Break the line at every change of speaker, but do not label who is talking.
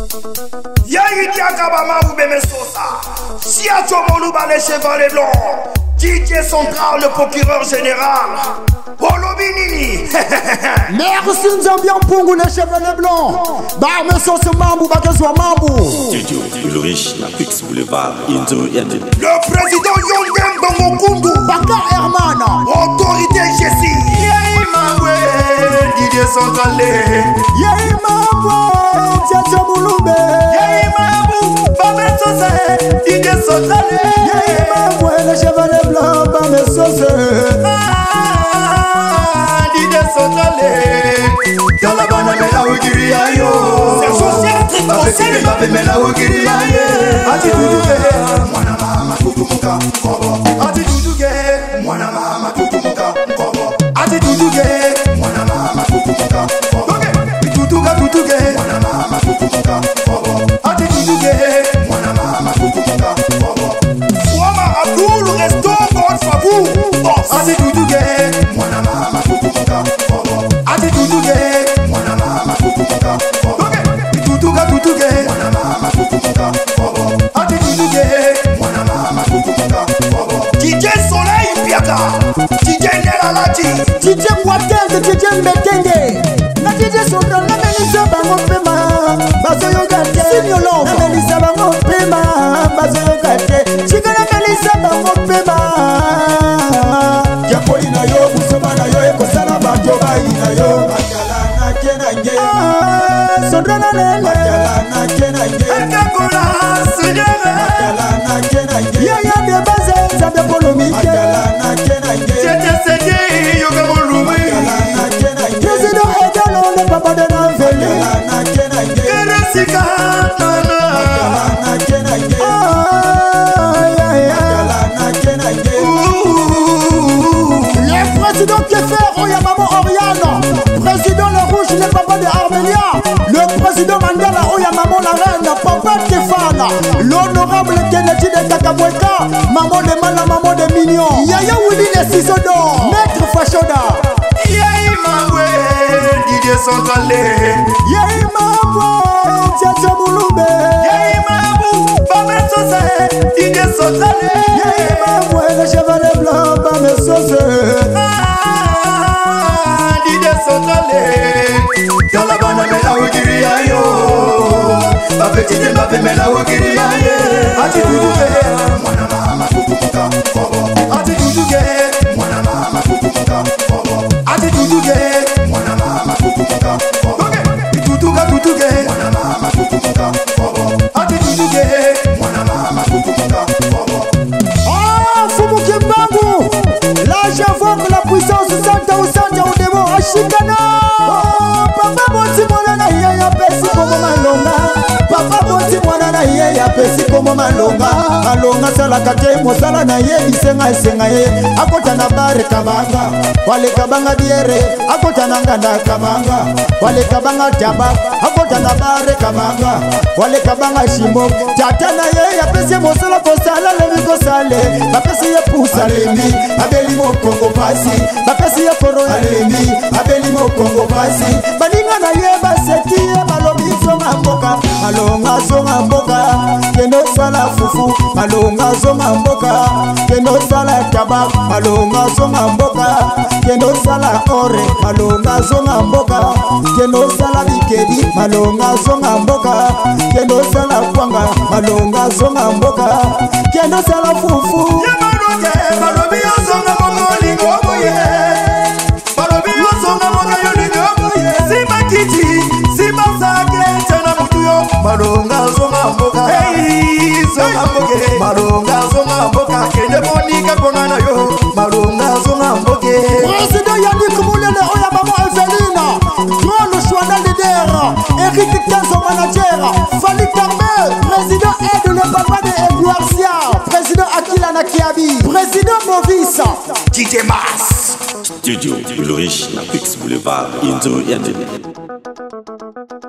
Yaïti Akabama ou Bemesosa. Siacho Moluba les chevaliers blancs. DJ Central, le procureur général. Polo Binini.
Merci Nzambian Pungu les chevaliers blancs. Bah mais ça c'est Mambu, bah que soit Mambu.
Studio le riche, la Pix Boulevard, Indo Yadin.
Le président Yondem Bangokundu.
Baka Hermana.
Autorité Jessie. Yay Mabwe, DJ Central.
Yay Mabwe, Tchatcha Mouloube.
Yay Mabou, Bamesosa, DJ Central.
Yay Mabwe, les chevaliers blancs, Bamesosa.
Talabana mela wikiri ayo. C'est social trick conseil. Babe mela wikiri ayo. Ati duduke, mwana mama tutumuka kobo. Ati duduke, mwana mama tutumuka kobo. Ati duduke, mwana mama tutumuka kobo. Tutuka tutuke, mwana mama tutumuka kobo. Ati duduke, mwana mama tutumuka kobo. Wama Abdul resto God favou. Ati duduke, mwana mama tutumuka kobo. Ati tutuke, mwana mama tutumuka kobo. Tutuka tutuke, mwana mama tutumuka kobo. Ati tutuke, mwana mama tutumuka kobo. DJ Soleil Piaka, DJ Nelalati,
DJ Watel, DJ Mbetenge. Na DJ Sondra, na Melissa Bango Pema, Bazoyo Gate, Signolo, na Melissa Bango Pema, Bazoyo Gate, Chica na Melissa Bango Pema. Yapoli na yo, Busoma na yo, Ekosala Bajoba ina yo. Makalana Kenange, Sondra na Lele, Makalana Kenange,
Akakola, Seigneur,
Makalana Kenange, Yaya de Baze, Zabe Polomi, Makalana Kenange,
Tete Sege, Yoga Molume,
Makalana Kenange, Président Edano, le papa de Nanveli, Makalana Kenange,
Keresika, Nana,
Makalana Kenange, Makalana Kenange. Le président Kefer, Oyamamo Oriane, président Le Rouge, le papa de Armélia, le président Mandela, Oyamamo la reine, papa Kefana, l'honorable Kennedy de Kakamweka, maman de Mala, maman de Mignon, Yaya Willy de Sisodo, maître Fashoda,
Yay Mabwe, DJ Central.
Yay Mabwe, Tchatcha Mouloube,
Yay Mabou, Bamesosa, DJ Central.
Yay Mabwe, les chevaliers blancs, Bamesosa.
DJ Central. Talabana mela wikiri ayo. Bapetite babe mela wikiri ayo. Ati duduke, mwana mama tutumuka kobo. Ati duduke, mwana mama tutumuka kobo. Ati duduke, mwana mama tutumuka kobo. Tutuka tutuke, mwana mama tutumuka kobo. Ati duduke, mwana mama tutumuka kobo.
Ah, Fumu Kimbangu, là j'invoque la puissance sainte au Santa au démon Ashikana. Papa Boti Mwana Yaya Pesi Komo Malonga. Papa Boti Mwana Yaya Pesi Komo Malonga. Malonga sala kate mosala na ye isenga isenga ye. Akota na bare kabanga, wale kabanga diere. Akota na nganda kabanga, wale kabanga taba. Akota na bare kabanga, wale kabanga shimo. Tata na ye ya pesi mosala posala levi kosale. Bapesi ya pusa lemi, abeli mo Kongo pasi. Bapesi ya koro lemi, abeli mo Kongo pasi. Baninga na ye baseti ye balobi zonga mboka. Malonga zonga mboka, kendo sala fufu. Malonga zonga mboka, kendo sala tabak. Malonga zonga mboka, kendo sala ore. Malonga zonga mboka, kendo sala bikedi. Malonga zonga mboka, kendo sala kwanga. Malonga zonga mboka, kendo sala fufu.
Yamaroke, balobi yosonga mongoli ngoboye. Balobi yosonga mongoli ngoboye. Simba kiti, simba sake, tena mutuyo. Malonga zonga mboka, hey, zonga mboke. Malonga zonga mboka, kende bonika kongana yo. Malonga zonga mboke.
Président Yannick Moulele, Oyamamo Evelina, Grand le choix d'un leader, Eric Kenzo manager, Fali Carmel, président Aide le papa de Edouard Sia, président Akila Nakiabi, président Movis,
DJ Mas.
Studio le riche, la Pix Boulevard, Indo Yadin.